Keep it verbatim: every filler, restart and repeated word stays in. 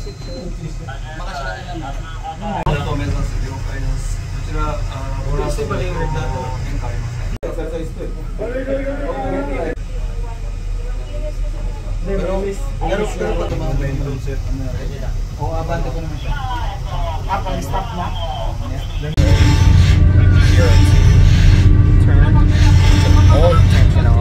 目指す了解です。こちら、ボランティアの変化ありません。 Turn all attention